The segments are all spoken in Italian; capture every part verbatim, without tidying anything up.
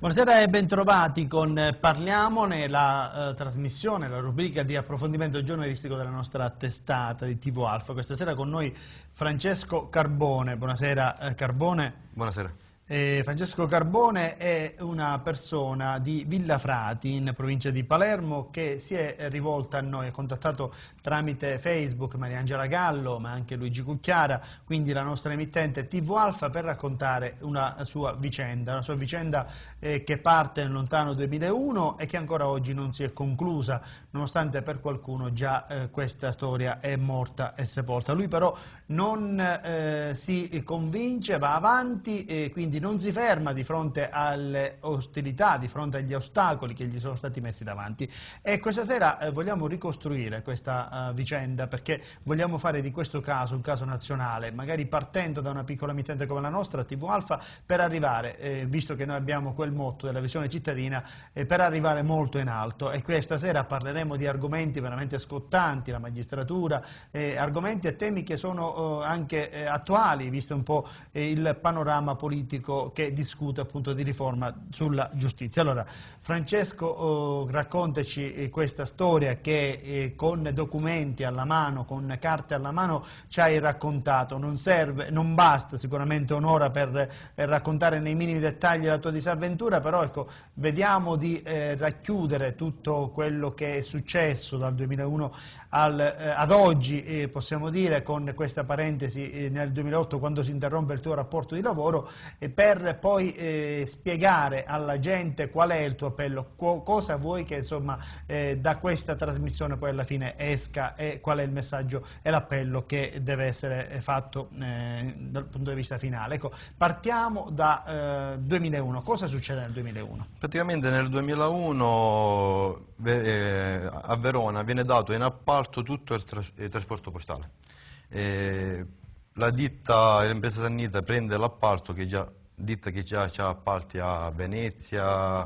Buonasera e bentrovati con Parliamone, la eh, trasmissione, la rubrica di approfondimento giornalistico della nostra testata di T V Alfa. Questa sera con noi Francesco Carbone. Buonasera eh, Carbone. Buonasera. Eh, Francesco Carbone è una persona di Villafrati in provincia di Palermo che si è rivolta a noi, ha contattato tramite Facebook Mariangela Gallo ma anche Luigi Cucchiara, quindi la nostra emittente T V Alfa, per raccontare una sua vicenda, una sua vicenda eh, che parte nel lontano duemilauno e che ancora oggi non si è conclusa, nonostante per qualcuno già eh, questa storia è morta e sepolta. Lui però non eh, si convince, va avanti e quindi non si ferma di fronte alle ostilità, di fronte agli ostacoli che gli sono stati messi davanti. E questa sera eh, vogliamo ricostruire questa uh, vicenda, perché vogliamo fare di questo caso un caso nazionale, magari partendo da una piccola emittente come la nostra, T V Alfa, per arrivare, eh, visto che noi abbiamo quel motto della visione cittadina, eh, per arrivare molto in alto. E questa sera parleremo di argomenti veramente scottanti, la magistratura, eh, argomenti e temi che sono eh, anche eh, attuali, visto un po' eh, il panorama politico che discute appunto di riforma sulla giustizia. Allora, Francesco, oh, raccontaci eh, questa storia che eh, con documenti alla mano, con carte alla mano ci hai raccontato. Non serve, non basta sicuramente un'ora per eh, raccontare nei minimi dettagli la tua disavventura, però ecco, vediamo di eh, racchiudere tutto quello che è successo dal duemilauno al, eh, ad oggi, eh, possiamo dire, con questa parentesi eh, nel duemilaotto, quando si interrompe il tuo rapporto di lavoro, eh, per poi eh, spiegare alla gente qual è il tuo appello, co cosa vuoi che insomma eh, da questa trasmissione poi alla fine esca e qual è il messaggio e l'appello che deve essere fatto eh, dal punto di vista finale. Ecco, partiamo da eh, duemilauno. Cosa succede nel duemilauno? Praticamente nel duemilauno eh, a Verona viene dato in appalto tutto il, tras il trasporto postale. Eh, la ditta, l'impresa Sannita prende l'appalto, che già ditta che già ha appalti a Venezia,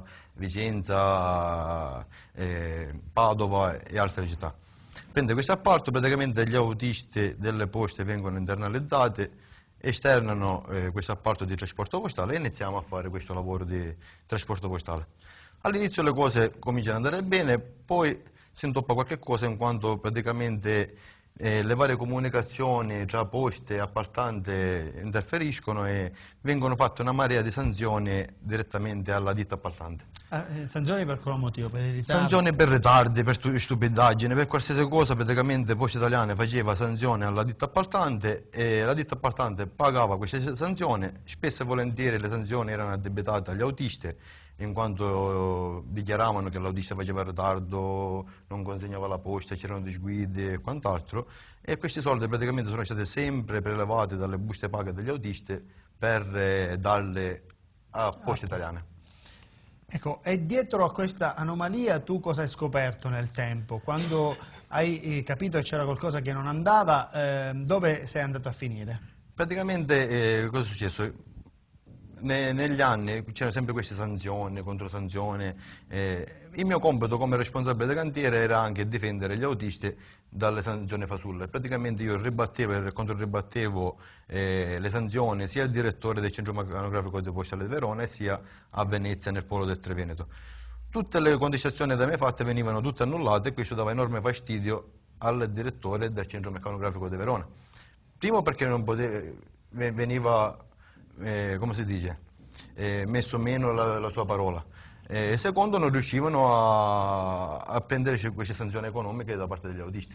Vicenza, eh, Padova e altre città. Prende questo appalto, praticamente gli autisti delle poste vengono internalizzati, esternano eh, questo appalto di trasporto postale e iniziamo a fare questo lavoro di trasporto postale. All'inizio le cose cominciano ad andare bene, poi si intoppa qualche cosa, in quanto praticamente Eh, le varie comunicazioni tra poste e appaltante interferiscono e vengono fatte una marea di sanzioni direttamente alla ditta appaltante. Ah, eh, sanzioni per quale motivo? Per i ritardi? Sanzioni per ritardi, per stu stupidaggini, per qualsiasi cosa. Praticamente Poste Italiane faceva sanzioni alla ditta appaltante e la ditta appaltante pagava queste sanzioni. Spesso e volentieri le sanzioni erano addebitate agli autisti, in quanto dichiaravano che l'autista faceva ritardo, non consegnava la posta, c'erano disguidi e quant'altro, e questi soldi praticamente sono stati sempre prelevati dalle buste paga degli autisti per eh, darle a Poste Italiane. Ecco, e dietro a questa anomalia tu cosa hai scoperto nel tempo? Quando hai eh, capito che c'era qualcosa che non andava, eh, dove sei andato a finire? Praticamente eh, cosa è successo? Ne, negli anni c'erano sempre queste sanzioni, controsanzioni. Eh, il mio compito come responsabile del cantiere era anche difendere gli autisti dalle sanzioni fasulle. Praticamente io ribattevo e controribattevo eh, le sanzioni sia al direttore del centro meccanografico di Postale di Verona sia a Venezia, nel polo del Triveneto. Tutte le contestazioni da me fatte venivano tutte annullate e questo dava enorme fastidio al direttore del centro meccanografico di Verona. Primo perché non poteva, veniva Eh, come si dice, eh, messo meno la, la sua parola, e eh, secondo non riuscivano a, a prendere queste sanzioni economiche da parte degli autisti.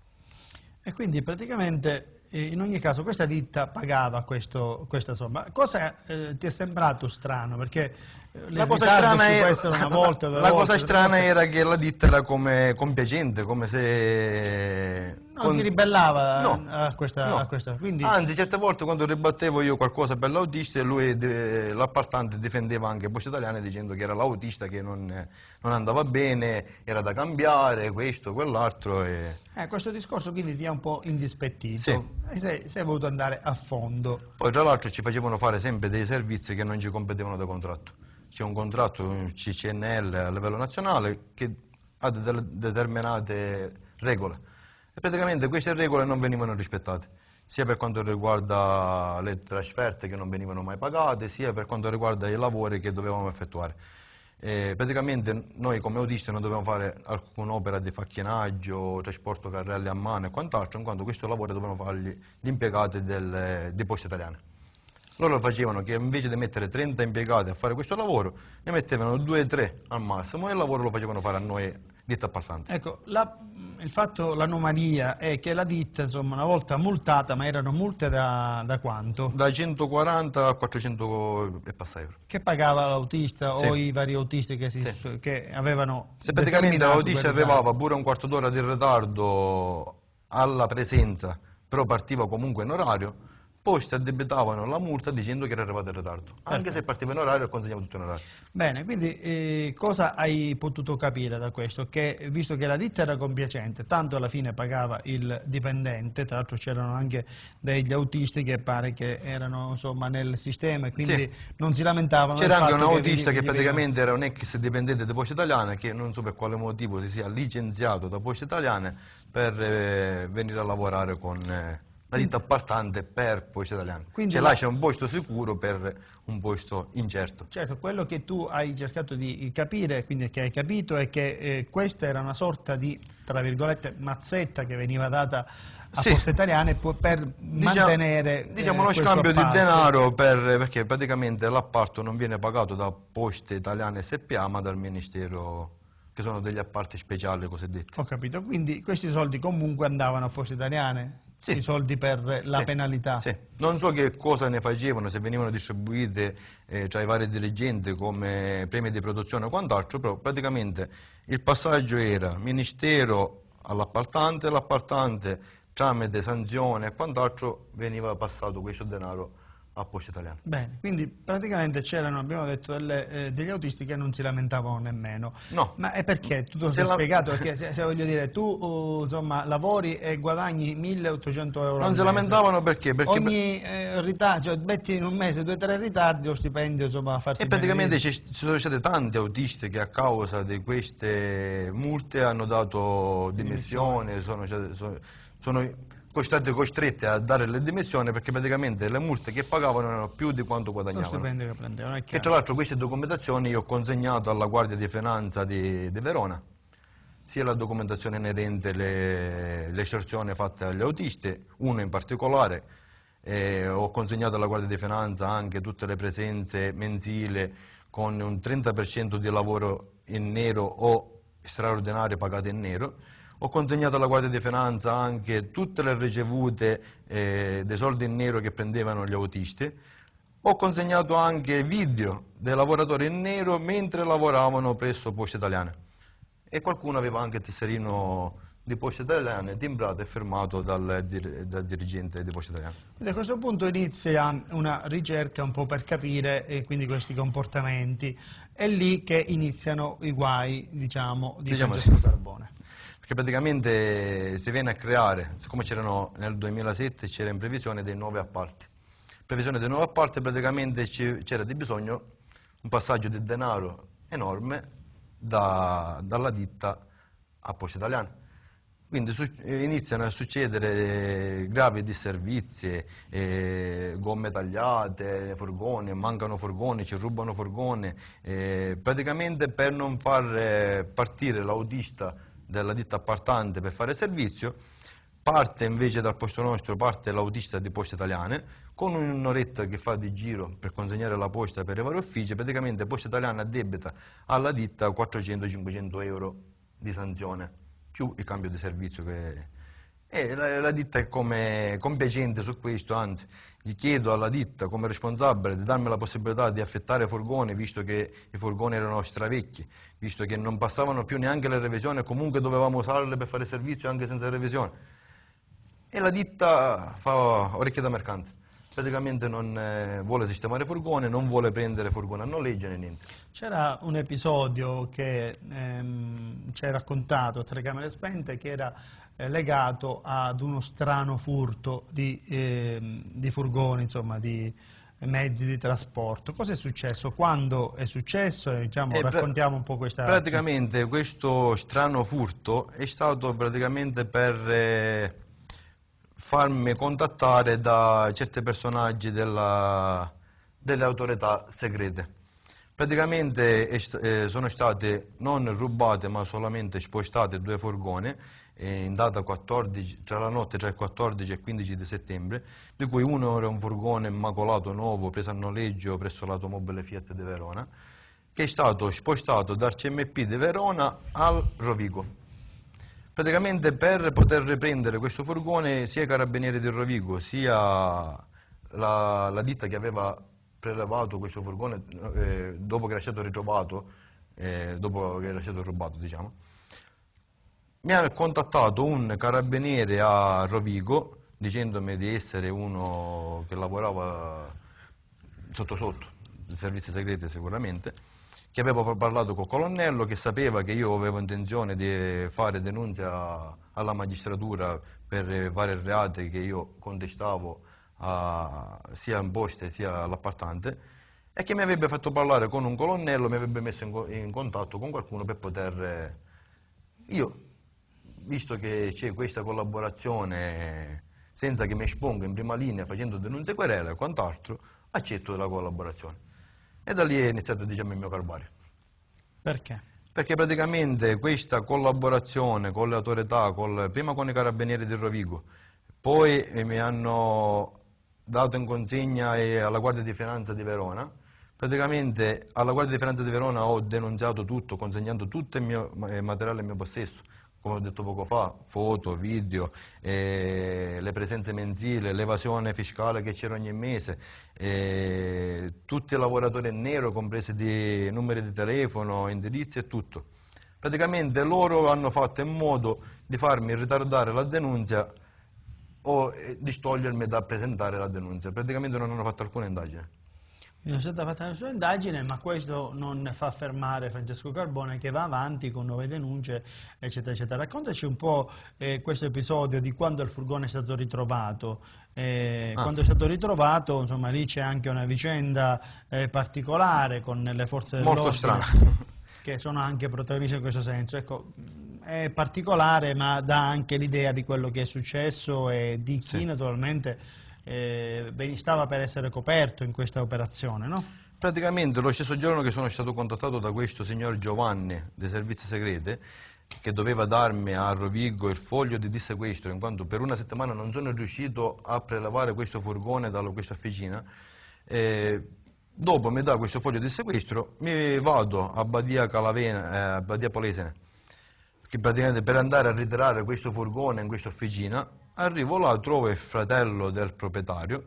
E quindi praticamente eh, in ogni caso questa ditta pagava questo, questa somma. Cosa eh, ti è sembrato strano? Perché eh, la cosa strana, era, una volta, la volte, cosa strana era che la ditta era come compiacente, come se non con... ti ribellava no, a questa, no. a questa. Quindi... Anzi, certe volte quando ribattevo io qualcosa per l'autista, lui, l'appaltante, difendeva anche Poste Italiane dicendo che era l'autista che non, non andava bene, era da cambiare, questo, quell'altro. E... Eh, questo discorso quindi ti ha un po' indispettito, sì. E sei, sei voluto andare a fondo. Poi tra l'altro ci facevano fare sempre dei servizi che non ci competevano da contratto. C'è un contratto, un C C N L a livello nazionale, che ha delle determinate regole. E praticamente queste regole non venivano rispettate. sia per quanto riguarda le trasferte che non venivano mai pagate, sia per quanto riguarda i lavori che dovevamo effettuare. E praticamente noi come autisti non dovevamo fare alcuna opera di facchinaggio, trasporto carrelli a mano e quant'altro, in quanto questo lavoro dovevano fargli gli impiegati del, di Poste Italiane. Loro lo facevano che invece di mettere trenta impiegati a fare questo lavoro, ne mettevano due o tre al massimo e il lavoro lo facevano fare a noi ditta appaltante. Ecco, la, il fatto, l'anomalia è che la ditta, insomma, una volta multata, ma erano multe da, da quanto? Da centoquaranta a quattrocento e passa euro. Che pagava l'autista Sì. o i vari autisti che, si, Sì. che avevano... Se praticamente l'autista quel arrivava pure un quarto d'ora di ritardo alla presenza, però partiva comunque in orario, Poste addebitavano la multa dicendo che era arrivato in ritardo. Anche Perfetto. se partiva in orario, consegnava tutto in orario. Bene, quindi eh, cosa hai potuto capire da questo? Che visto che la ditta era compiacente, tanto alla fine pagava il dipendente, tra l'altro c'erano anche degli autisti che pare che erano insomma nel sistema e quindi Sì. non si lamentavano. C'era del anche un fatto autista che, gli- gli praticamente era un ex dipendente di Poste Italiane che non so per quale motivo si sia licenziato da Poste Italiane per eh, venire a lavorare con eh, la ditta appaltante per Poste Italiane. Quindi Cioè la- là c'è un posto sicuro per un posto incerto. Certo, quello che tu hai cercato di capire, quindi che hai capito, è che eh, questa era una sorta di, tra virgolette, mazzetta che veniva data a Sì. Poste Italiane pu- per Diciamo- mantenere diciamo eh, uno questo scambio di appalto. denaro per- perché praticamente l'appalto non viene pagato da Poste Italiane S P A ma dal Ministero, che sono degli appalti speciali cosiddetti. Ho capito, quindi questi soldi comunque andavano a Poste Italiane? Sì. I soldi per la Sì, penalità? sì. Non so che cosa ne facevano, se venivano distribuite eh, tra i vari dirigenti come premi di produzione o quant'altro, però praticamente il passaggio era Ministero all'appaltante, l'appaltante tramite sanzione e quant'altro veniva passato questo denaro a Poste Italiane. Bene, quindi praticamente c'erano, abbiamo detto, delle, eh, degli autisti che non si lamentavano nemmeno. No. Ma è perché? Tu te lo Se sei la- spiegato? Perché se, se voglio dire, tu uh, insomma, lavori e guadagni milleottocento euro Non al si mese. lamentavano perché? Perché Ogni eh, ritardo, cioè metti in un mese due o tre ritardi, lo stipendio insomma a farsi E praticamente benedire. ci ci sono stati tanti autisti che a causa di queste multe hanno dato dimissioni, sono, sono, sono stati costretti a dare le dimissioni perché praticamente le multe che pagavano erano più di quanto Lo guadagnavano. stipendio che prendevano, è E chiaro. tra l'altro queste documentazioni io ho consegnato alla Guardia di Finanza di, di Verona, sia la documentazione inerente alle le eserzioni fatte agli autisti, uno in particolare. Eh, ho consegnato alla Guardia di Finanza anche tutte le presenze mensili con un trenta per cento di lavoro in nero o straordinario pagate in nero. Ho consegnato alla Guardia di Finanza anche tutte le ricevute eh, dei soldi in nero che prendevano gli autisti. Ho consegnato anche video dei lavoratori in nero mentre lavoravano presso Poste Italiane. E qualcuno aveva anche il tesserino di Poste Italiane timbrato e firmato dal, dir- dal dirigente di Poste Italiane. Quindi a questo punto inizia una ricerca un po' per capire eh, quindi questi comportamenti. È lì che iniziano i guai, diciamo, di Diciamo Francesco sì. Carbone. Perché praticamente si viene a creare, siccome c'erano nel duemilasette c'era in previsione dei nuovi appalti. In previsione dei nuovi appalti praticamente ci- c'era di bisogno un passaggio di denaro enorme da- dalla ditta a Poste Italiane. Quindi su- eh, iniziano a succedere eh, gravi disservizi, eh, gomme tagliate, furgoni, mancano furgoni, ci rubano furgoni, eh, praticamente per non far eh, partire l'autista della ditta appaltante per fare servizio, parte invece dal posto nostro, parte l'autista di Poste Italiane, con un'oretta che fa di giro per consegnare la posta per i vari uffici, praticamente Poste Italiane addebita alla ditta quattrocento cinquecento euro di sanzione, più il cambio di servizio che... E la, la ditta è come compiacente su questo, anzi gli chiedo alla ditta come responsabile di darmi la possibilità di affittare furgoni, visto che i furgoni erano stravecchi, visto che non passavano più neanche le revisioni e comunque dovevamo usarle per fare servizio anche senza revisione. E la ditta fa orecchie da mercante. Praticamente non eh, vuole sistemare furgoni, non vuole prendere furgoni a noleggio né niente. C'era un episodio che ehm, ci hai raccontato a telecamere spente che era eh, legato ad uno strano furto di, ehm, di furgoni, insomma, di mezzi di trasporto. Cosa è successo? Quando è successo? E, diciamo, E pra- raccontiamo un po' questa... Praticamente questo strano furto è stato praticamente per... eh, farmi contattare da certi personaggi della, delle autorità segrete. Praticamente eh, sono state non rubate ma solamente spostate due furgoni eh, in data quattordici, tra la notte tra il quattordici e il quindici di settembre, di cui uno era un furgone immacolato nuovo preso a noleggio presso l'automobile Fiat di Verona, che è stato spostato dal C M P di Verona al Rovigo. Praticamente per poter riprendere questo furgone sia i carabinieri di Rovigo sia la, la ditta che aveva prelevato questo furgone eh, dopo che era stato ritrovato, eh, dopo che era stato rubato, diciamo, mi ha contattato un carabiniere a Rovigo dicendomi di essere uno che lavorava sotto sotto, servizi segreti sicuramente, che aveva parlato col colonnello, che sapeva che io avevo intenzione di fare denuncia alla magistratura per vari reati che io contestavo a, sia in poste sia all'appaltante, e che mi avrebbe fatto parlare con un colonnello, mi avrebbe messo in, in contatto con qualcuno per poter... Io, visto che c'è questa collaborazione senza che mi esponga in prima linea facendo denunce querela e quant'altro, accetto la collaborazione. E da lì è iniziato, diciamo, il mio calvario. Perché? Perché praticamente questa collaborazione con le autorità, col, prima con i carabinieri di Rovigo, poi eh, mi hanno dato in consegna eh, alla Guardia di Finanza di Verona. Praticamente alla Guardia di Finanza di Verona ho denunciato tutto, consegnando tutto il mio eh, materiale in mio possesso, come ho detto poco fa, foto, video, eh, le presenze mensili, l'evasione fiscale che c'era ogni mese, eh, tutti i lavoratori in nero, compresi di numeri di telefono, indirizzi e tutto. Praticamente loro hanno fatto in modo di farmi ritardare la denuncia o eh, di togliermi da presentare la denuncia. Praticamente non hanno fatto alcuna indagine. Non è stata fatta nessuna indagine, ma questo non fa fermare Francesco Carbone, che va avanti con nuove denunce, eccetera, eccetera. Raccontaci un po' eh, questo episodio di quando il furgone è stato ritrovato. Eh, ah. Quando è stato ritrovato, insomma, lì c'è anche una vicenda eh, particolare con le forze dell'ordine. Molto strana. Che sono anche protagonisti in questo senso. Ecco, è particolare, ma dà anche l'idea di quello che è successo e di chi, sì, naturalmente eh, stava per essere coperto in questa operazione, no? Praticamente lo stesso giorno che sono stato contattato da questo signor Giovanni dei servizi segreti, che doveva darmi a Rovigo il foglio di dissequestro, in quanto per una settimana non sono riuscito a prelevare questo furgone da questa officina, eh, dopo mi dà questo foglio di sequestro, mi vado a Badia Calavena, eh, a Badia Polesine, che praticamente per andare a ritirare questo furgone in questa officina. Arrivo là, trovo il fratello del proprietario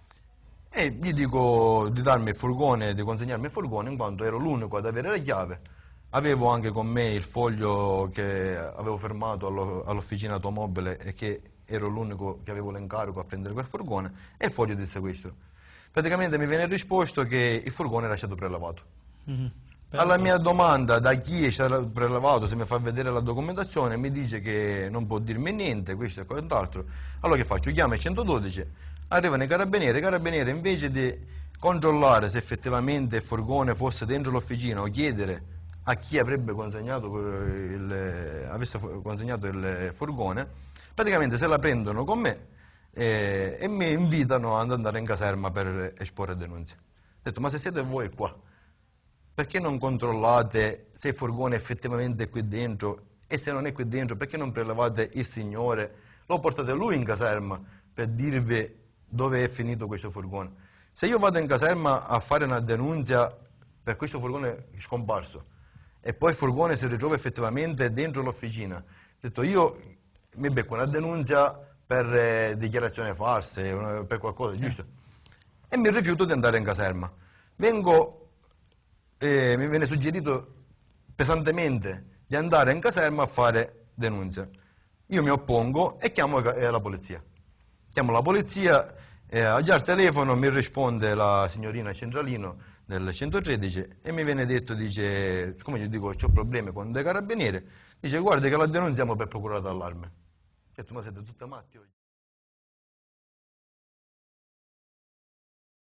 e gli dico di darmi il furgone, di consegnarmi il furgone, in quanto ero l'unico ad avere la chiave. Avevo anche con me il foglio che avevo firmato all'officina automobile e che ero l'unico che avevo l'incarico a prendere quel furgone, e il foglio di sequestro. Praticamente mi viene risposto che il furgone era stato prelevato. Mm-hmm. Alla mia domanda da chi è stato prelevato, se mi fa vedere la documentazione, mi dice che non può dirmi niente, questo e quant'altro. Allora che faccio? Chiamo il centododici, arrivano i carabinieri, i carabinieri invece di controllare se effettivamente il furgone fosse dentro l'officina o chiedere a chi avrebbe consegnato il, avesse consegnato il furgone, praticamente se la prendono con me eh, e mi invitano ad andare in caserma per esporre denunce. Ho detto, ma se siete voi qua, perché non controllate se il furgone effettivamente è qui dentro, e se non è qui dentro perché non prelevate il signore, lo portate lui in caserma per dirvi dove è finito questo furgone. Se io vado in caserma a fare una denuncia per questo furgone scomparso e poi il furgone si ritrova effettivamente dentro l'officina, ho detto, io mi becco una denuncia per eh, dichiarazioni false, per qualcosa, giusto? E mi rifiuto di andare in caserma. Vengo Eh, mi viene suggerito pesantemente di andare in caserma a fare denuncia. Io mi oppongo e chiamo eh, la polizia. Chiamo la polizia, eh, già al telefono mi risponde la signorina Centralino del centotredici e mi viene detto, dice, come io dico, ho problemi con dei carabinieri, dice, guarda che la denunziamo per procura d'allarme. Ho detto, ma siete tutti matti oggi?